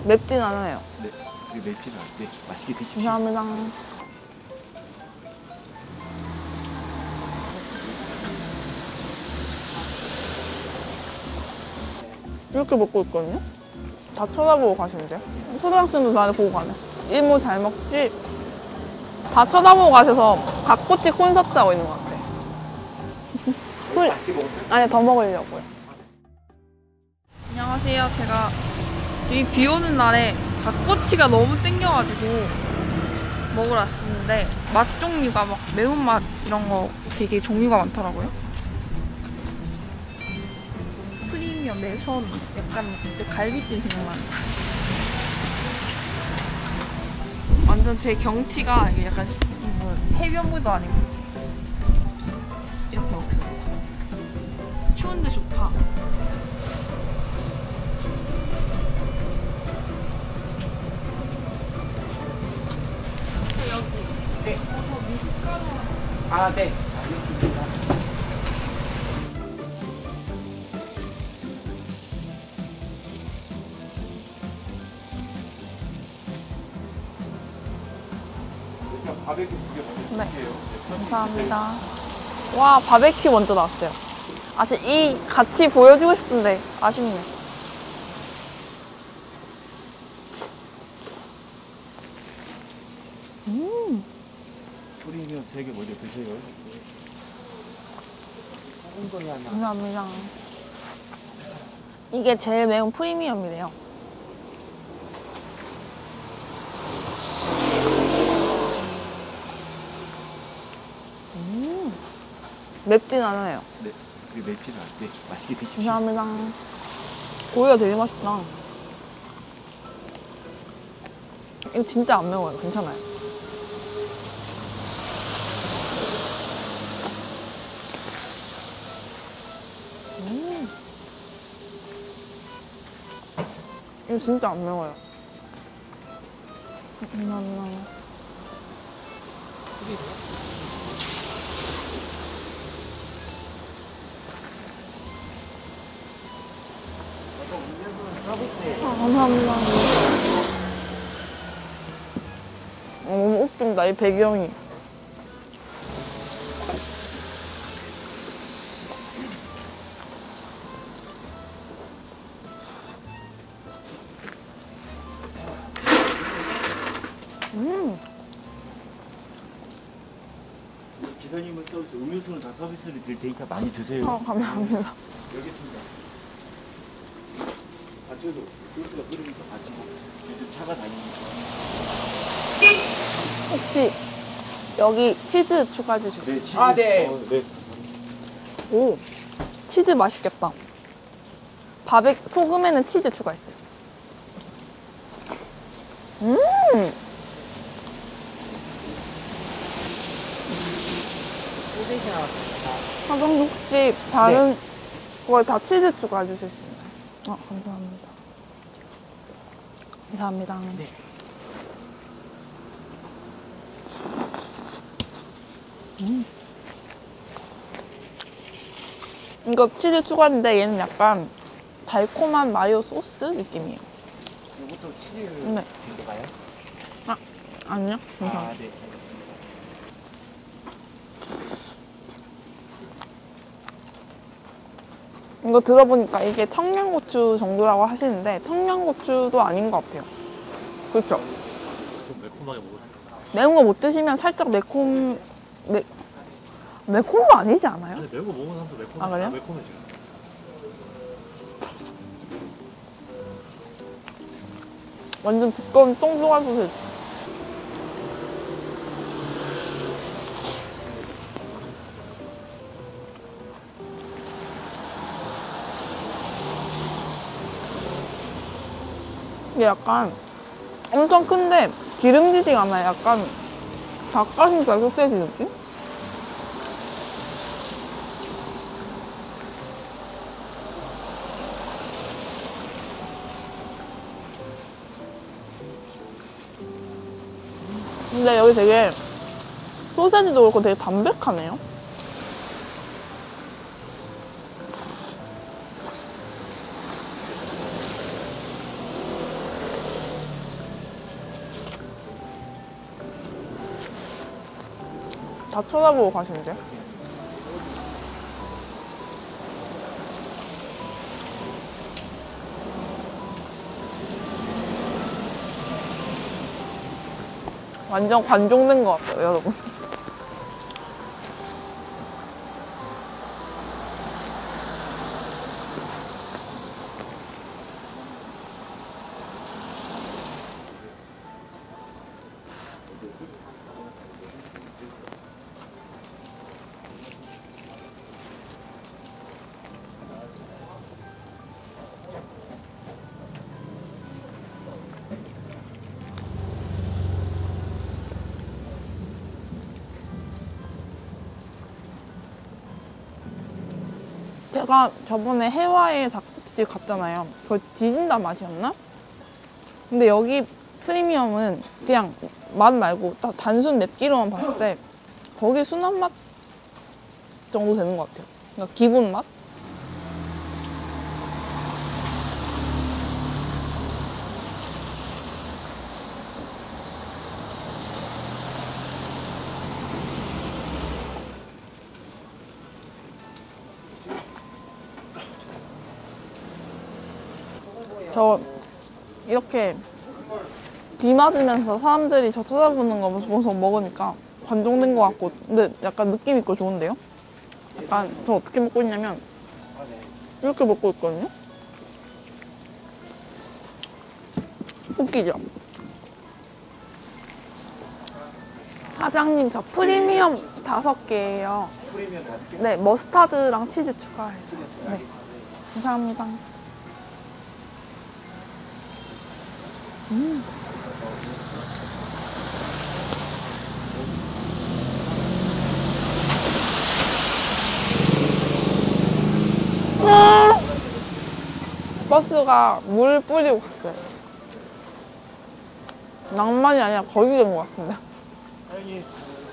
맵진 않아요. 네, 그리고 맵지는 않게 맛있게 드십시오. 감사합니다. 이렇게 먹고 있거든요? 다 쳐다보고 가시는데요? 초등학생도 나를 보고 가네. 이모 잘 먹지? 다 쳐다보고 가셔서 닭꼬치 콘서트 하고 있는 것 같아. 맛있게 먹었어요? 아니, 더 먹으려고요. 안녕하세요. 제가 지금 비 오는 날에 닭꼬치가 너무 땡겨가지고 먹으러 왔었는데 맛 종류가 막 매운맛 이런 거 되게 종류가 많더라고요. 프리미엄 매선 약간 갈비찜 생각나는. 완전 제 경치가 이게 약간 뭐 해변물도 아니고 이렇게 먹습니다. 추운데 좋다. 네. 아, 네. 알겠습니다. 일단 바베큐 2개 먼저 네. 드릴게요. 감사합니다. 와, 바베큐 먼저 나왔어요. 아직 이 같이 보여주고 싶은데 아쉽네. 프리미엄 3개 먼저 드세요. 작은 거에 하나. 감사합니다. 이게 제일 매운 프리미엄이래요. 맵진 않아요. 네, 그리고 맵지는 않게 맛있게 드십시오. 감사합니다. 고기가 되게 맛있다. 이거 진짜 안 매워요. 괜찮아요. 이거 진짜 안 매워요. 감사합니다. 감사합니다. 너무 웃긴다, 이 배경이. 기사님은 또 음료수는 다 서비스를 드릴 테니까 많이 드세요. 감사합니다. 여기 있습니다. 받쳐도 소스가 흐르니까 받치고 요즘 차가 다니니까. 혹시 여기 치즈 추가해 주실 수 있어요? 네, 치즈. 아, 네. 네. 오, 치즈 맛있겠다. 밥에 소금에는 치즈 추가했어요. 사장님 혹시 다른 거에 다 치즈 추가해 주실 수 있나요? 감사합니다. 감사합니다. 네. 이거 치즈 추가인데 얘는 약간 달콤한 마요 소스 느낌이에요. 이것도 치즈 네. 들어가요? 아니요? 괜찮아요. 아, 네. 이거 들어보니까 이게 청양고추 정도라고 하시는데 청양고추도 아닌 것 같아요. 그렇죠? 좀 매콤하게 먹었어요. 매운 거 못 드시면 살짝 매콤한 거 아니지 않아요? 아니 매운 거 먹는 사람도 매콤해. 아, 그래요? 매콤해져요. 완전 두꺼운 똥조각 소세지. 이게 약간 엄청 큰데 기름지지가 않아요. 약간 닭가슴살 소세지 느낌? 근데 여기 되게 소세지도 그렇고 되게 담백하네요. 다 쳐다보고 가시는데? 완전 관종된 것 같아요, 여러분. 제가 저번에 해와에 닭꼬치집 갔잖아요. 그거 디진다 맛이었나? 근데 여기 프리미엄은 그냥 맛 말고 딱 단순 맵기로만 봤을 때 거기 순한 맛 정도 되는 것 같아요. 그러니까 기본 맛? 저 이렇게 비 맞으면서 사람들이 저 쳐다보는 거 보면서 먹으니까 관종된 것 같고 근데 약간 느낌 있고 좋은데요? 약간 저 어떻게 먹고 있냐면 이렇게 먹고 있거든요? 웃기죠? 사장님 저 프리미엄 5개예요. 프리미엄 5개? 네, 머스타드랑 치즈 추가해서. 네, 감사합니다. 버스가 물 뿌리고 갔어요. 낭만이 아니라 거기 된 것 같은데. 아니,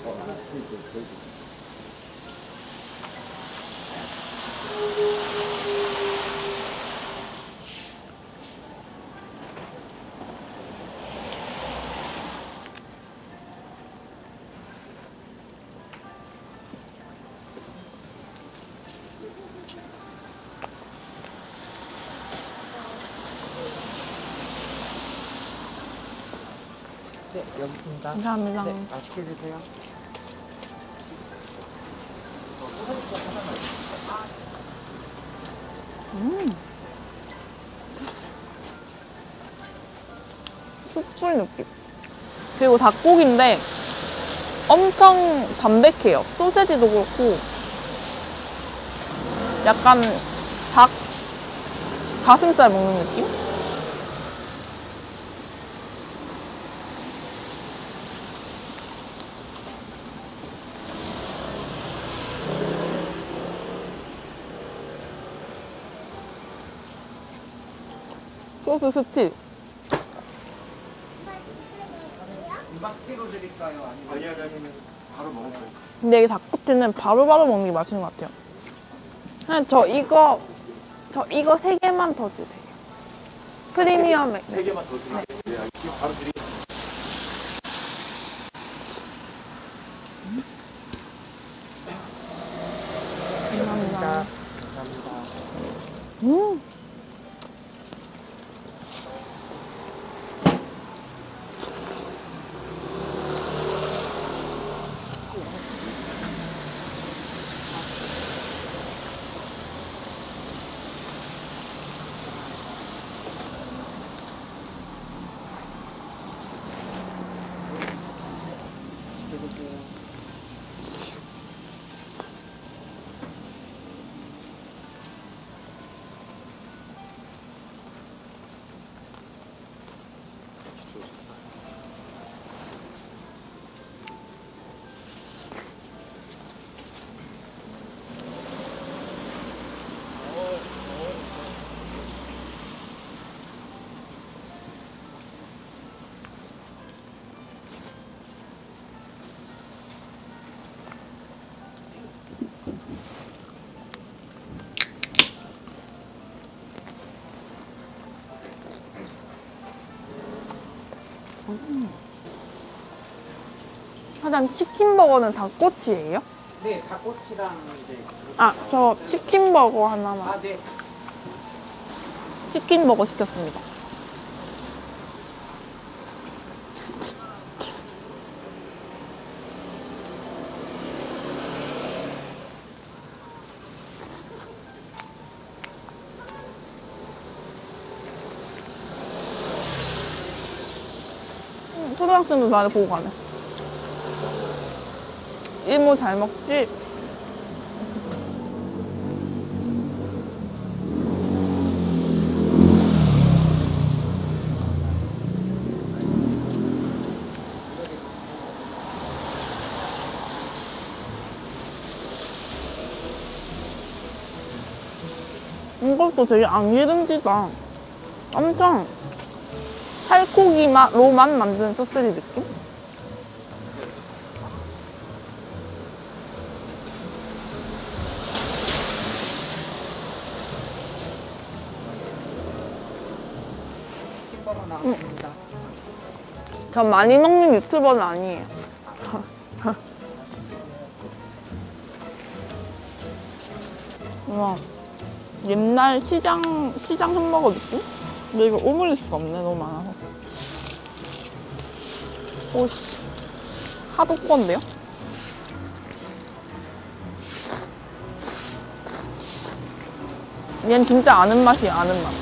네, 여기 있습니다. 감사합니다. 네, 맛있게 드세요. 숯불 느낌. 그리고 닭고기인데 엄청 담백해요. 소세지도 그렇고 약간 닭 가슴살 먹는 느낌? 소스 스틱. 막지로 드릴까요? 아니면 아니, 바로 먹어봐요. 근데 이 닭꼬치는 바로바로 먹는 게 맛있는 것 같아요. 그냥 저 이거 3개만 더 주세요. 프리미엄에. 3개만 더 드릴게요. 네, 알겠습니다. 바로 드릴게요. 감사합니다. 감사합니다. 맛있게 드세요. 사장님 치킨버거는 닭꼬치예요? 네, 닭꼬치랑 이제. 아, 저 치킨버거 하나만. 아, 네. 치킨버거 시켰습니다. 초등학생도 나를 보고 가네. 이모 잘 먹지? 이것도 되게 안 기름지다. 엄청 살코기 맛로만 만든 소시지 느낌? 치킨버거 나왔습니다. 전 많이 먹는 유튜버는 아니에요. 우와, 옛날 시장 햄버거 느낌? 근데 이거 오므릴 수가 없네, 너무 많아서. 오씨, 하도 건데요? 얘는 진짜 아는 맛이에요, 아는 맛.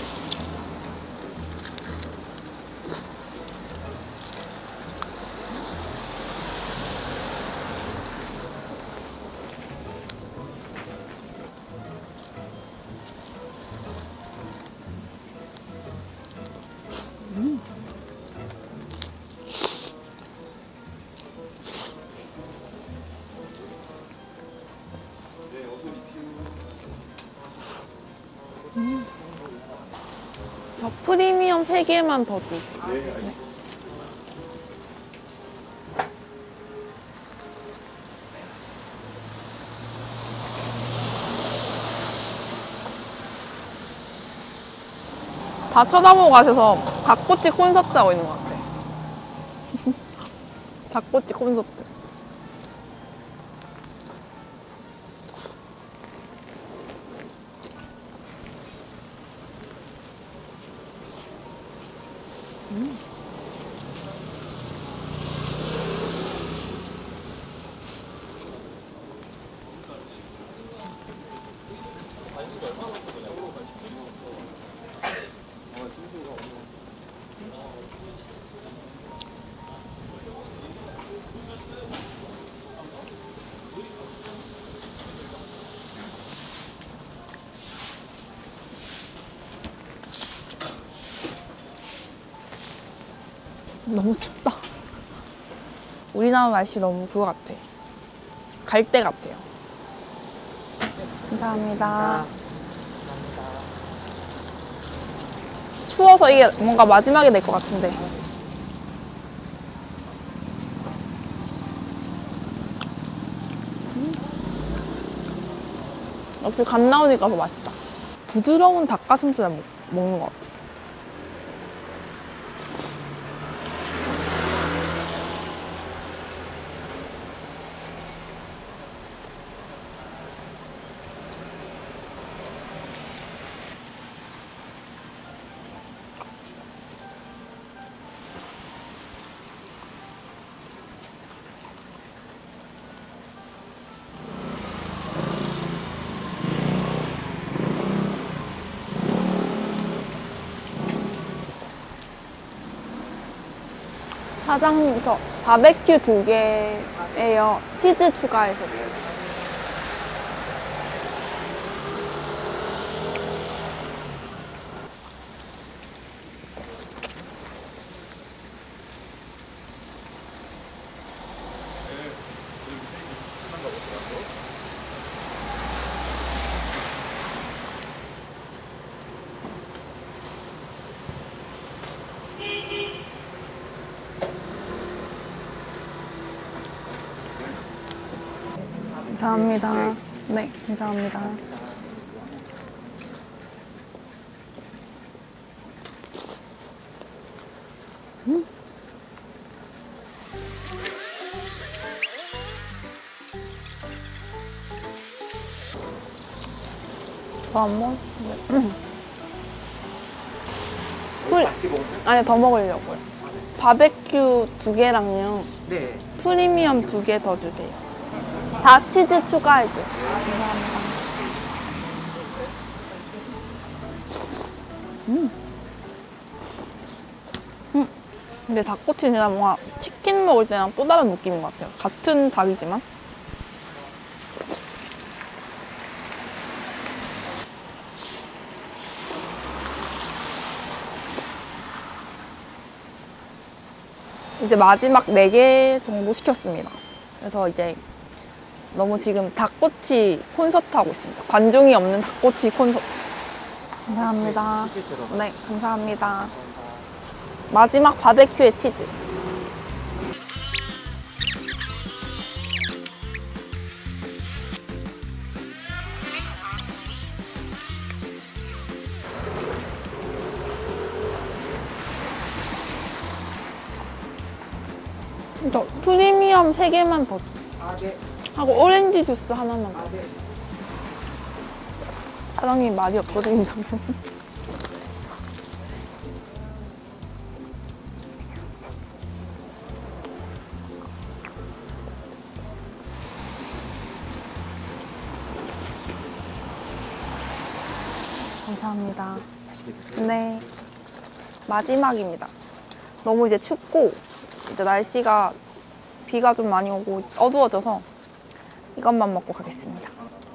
저 프리미엄 3개만 더 주세요. 네. 다 쳐다보고 가셔서 닭꼬치 콘서트 하고 있는 것 같아. 닭꼬치 콘서트. 너무 춥다. 우리나라 날씨 너무 그거 같아. 갈대 같아요. 감사합니다. 감사합니다. 추워서 이게 뭔가 마지막에 될 것 같은데. 역시 간 나오니까 더 맛있다. 부드러운 닭가슴살 먹는 것 같아. 사장님, 저 바베큐 2개에요. 치즈 추가해서. 감사합니다. 네, 감사합니다. 더 안 먹었는데. 아니, 더 먹으려고요. 바베큐 2개랑요. 네. 프리미엄 2개 더 주세요. 다 치즈 추가해줘요. 감사합니다. 근데 닭꼬치는 뭔가 치킨 먹을 때랑 또 다른 느낌인 것 같아요. 같은 닭이지만. 이제 마지막 4개 정도 시켰습니다. 그래서 이제 너무 지금 닭꼬치 콘서트 하고 있습니다. 관중이 없는 닭꼬치 콘서트. 감사합니다. 치즈 들어가. 네, 감사합니다. 마지막 바베큐에 치즈. 저 프리미엄 3개만 더 아, 네. 하고 오렌지 주스 하나만 더. 아, 네. 사장님이 말이 없거든요. 감사합니다. 네. 마지막입니다. 너무 이제 춥고 이제 날씨가 비가 좀 많이 오고 어두워져서 이것만 먹고 가겠습니다.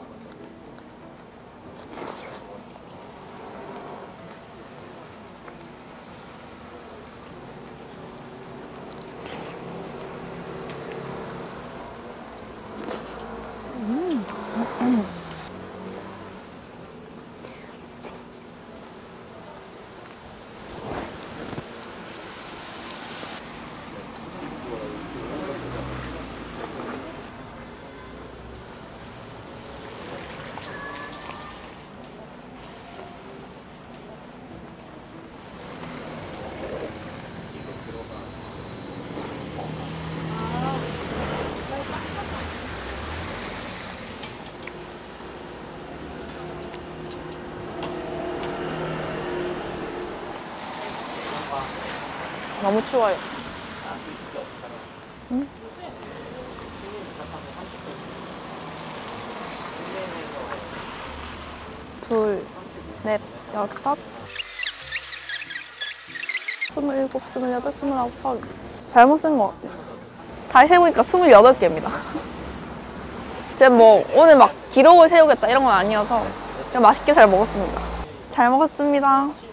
너무 추워요. 응? 둘, 넷, 여섯, 27, 28, 29, 30. 잘못 쓴 것 같아요. 다시 세보니까 28개입니다. 제가 뭐 오늘 막 기록을 세우겠다 이런 건 아니어서 그냥 맛있게 잘 먹었습니다. 잘 먹었습니다.